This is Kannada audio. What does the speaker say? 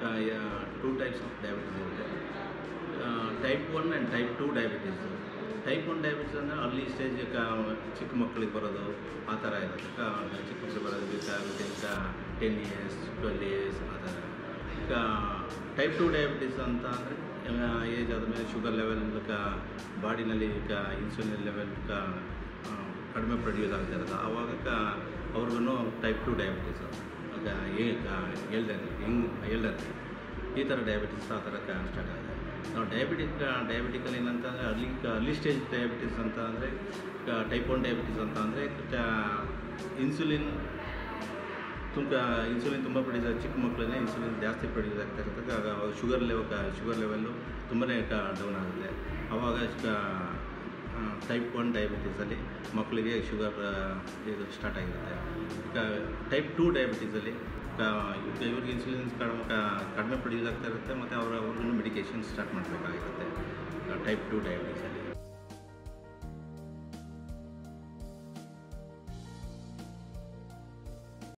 ಟೂ ಟೈಪ್ಸ್ ಆಫ್ ಡಯಾಬಿಟಿಸ್ ಇರುತ್ತೆ. Type 1 and type 2 diabetes. Type 1 diabetes ಅಂದರೆ ಅರ್ಲಿ ಸ್ಟೇಜ್ ಚಿಕ್ಕ ಮಕ್ಕಳಿಗೆ ಬರೋದು ಆ ಥರ ಇರುತ್ತೆ. ಚಿಕ್ಕ ಮಕ್ಕಳಿಗೆ ಬರೋದು ವಿತಿನ್ 10 years 12 years ಆ ಥರ. ಈಗ ಟೈಪ್ 2 ಡಯಾಬಿಟಿಸ್ ಅಂತ ಅಂದರೆ ಏಜ್ ಆದಮೇಲೆ ಶುಗರ್ ಲೆವೆಲ್ ಬಾಡಿನಲ್ಲಿ ಇನ್ಸುಲಿನ್ ಲೆವೆಲ್ ಕಡಿಮೆ ಪ್ರೊಡ್ಯೂಸ್ ಆಗ್ತಿರೋದು ಆವಾಗ ಅವ್ರಿಗೂ ಟೈಪ್ 2 ಡಯಾಬಿಟೀಸು. ಹೇಳ್ದೆ ಈ ಥರ ಡಯಾಬಿಟಿಸ್ ಆ ಥರ ಸ್ಟಾರ್ಟ್ ಆಗಿದೆ. ನಾವು ಡಯಾಬಿಟಿಕಲ್ ಏನಂತಂದರೆ ಅರ್ಲಿ ಸ್ಟೇಜ್ ಡಯಾಬಿಟಿಸ್ ಅಂತ ಅಂದರೆ ಟೈಪ್ 1 ಡಯಾಬಿಟಿಸ್ ಅಂತ ಅಂದರೆ ಇನ್ಸುಲಿನ್ ತುಂಬ ಪ್ರೊಡ್ಯೂಸ್ ಚಿಕ್ಕ ಮಕ್ಕಳನ್ನೇ ಇನ್ಸುಲಿನ್ ಜಾಸ್ತಿ ಪ್ರೊಡ್ಯೂಸ್ ಆಗ್ತಾ ಇರುತ್ತೆ. ಆಗ ಶುಗರ್ ಲೆವೆಲ್ಲು ತುಂಬಾ ಡೌನ್ ಆಗುತ್ತೆ. ಆವಾಗ ಟೈಪ್ 1 ಡಯಾಬಿಟೀಸಲ್ಲಿ ಮಕ್ಕಳಿಗೆ ಶುಗರ್ ಇದು ಸ್ಟಾರ್ಟ್ ಆಗಿರುತ್ತೆ. ಈಗ ಟೈಪ್ 2 ಡಯಾಬಿಟೀಸಲ್ಲಿ ಇವ್ರಿಗೆ ಇನ್ಸುಲಿನ್ ಕಡಿಮೆ ಪ್ರೊಡ್ಯೂಸ್ ಆಗ್ತಾ ಇರುತ್ತೆ ಮತ್ತು ಅವ್ರಿಗೂ ಮೆಡಿಕೇಷನ್ ಸ್ಟಾರ್ಟ್ ಮಾಡಬೇಕಾಗಿರುತ್ತೆ ಟೈಪ್ 2 ಡಯಾಬಿಟೀಸಲ್ಲಿ.